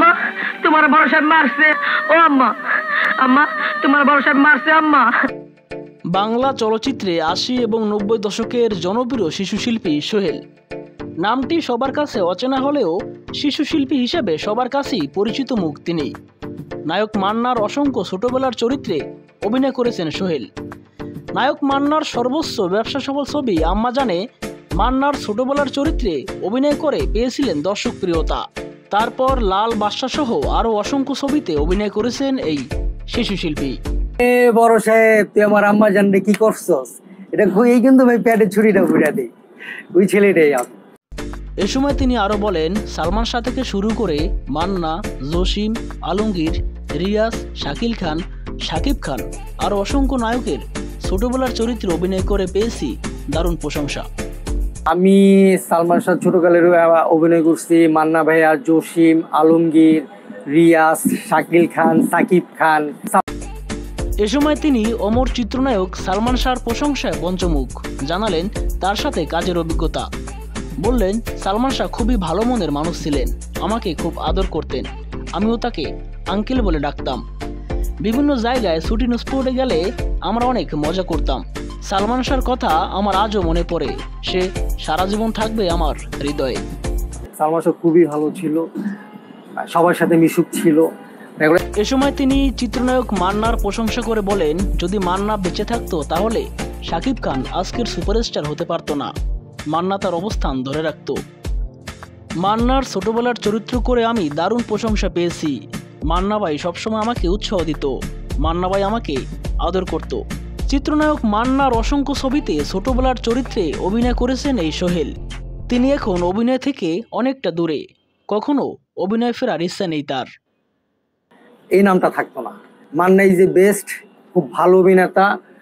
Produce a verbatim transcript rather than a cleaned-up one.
আম্মা তোমার বড় সাহেব মারছে। ও আম্মা, আম্মা তোমার বড় সাহেব মারছে আম্মা। বাংলা চলচ্চিত্রে আশি এবং নব্বই দশকের জনপ্রিয় শিশুশিল্পী সোহেল। নামটি সবার কাছে অচেনা হলেও শিশুশিল্পী হিসেবে সবার কাছেই পরিচিত মুখ তিনি। নায়ক মান্নার অসংখ্য ছোটবেলার চরিত্রে অভিনয় করেছেন সোহেল। নায়ক মান্নার সর্বোচ্চ ব্যবসা সফল ছবি আম্মা জানে মান্নার ছোটবেলার চরিত্রে অভিনয় করে পেয়েছিলেন দর্শক প্রিয়তা। তারপর লাল বাদশা সহ আরও অসংখ্য ছবিতে অভিনয় করেছেন এই শিশুশিল্পী। বড় সাহেব, তুই আমার আম্মা জানলে কি করছস? এটা এই কিন্তু ভাই প্যাডের ছুরিটা ঘুরে দিই, ওই ছেলেটাই আমি। এ সময় তিনি আরও বলেন, সালমান শাহ থেকে শুরু করে মান্না, জসিম, আলমগীর, রিয়াজ, শাকিল খান, শাকিব খান আরও অসংখ্য নায়কের ছোটবেলার চরিত্রে অভিনয় করে পেয়েছি দারুণ প্রশংসা। আমি সালমান শাহ ছোটকালের অভিনয় করছি, মান্না ভাইয়া, জসিম, আলমগীর, রিয়াজ, শাকিল খান, সাকিব খান। এ সময় তিনি অমর চিত্রনায়ক সালমান শাহর প্রশংসায় পঞ্চমুখ, জানালেন তার সাথে কাজের অভিজ্ঞতা। বললেন, সালমান শাহ খুবই ভালো মনের মানুষ ছিলেন, আমাকে খুব আদর করতেন, আমিও তাকে আঙ্কেল বলে ডাকতাম। বিভিন্ন জায়গায় শুটিং স্পটে গেলে আমরা অনেক মজা করতাম। সালমান শাহর কথা আমার আজও মনে পড়ে, সে সারা জীবন থাকবে আমার হৃদয়ে। সালমান শাহ খুবই ভালো ছিল, সবার সাথে মিশুক ছিল। এ সময় তিনি চিত্রনায়ক মান্নার প্রশংসা করে বলেন, যদি মান্না বেঁচে থাকতো তাহলে শাকিব খান আজকের সুপারস্টার হতে পারত না, মান্না তার অবস্থান ধরে রাখত। মান্নার ছোটবেলার চরিত্র করে আমি দারুণ প্রশংসা পেয়েছি। মান্না ভাই সবসময় আমাকে উৎসাহ দিত, মান্না ভাই আমাকে আদর করত। চিত্রনায়ক মান্নার অসংখ্য ছবিতে ছোটবেলার চরিত্রে অভিনয় করেছেন এই সোহেল। তিনি এখন অভিনয় থেকে অনেকটা দূরে, কখনো অভিনয় ফেরার ইচ্ছা নেই তার। এই নামটা থাকতো না। মান্না ইজ এ বেস্ট, খুব ভালো অভিনেতা।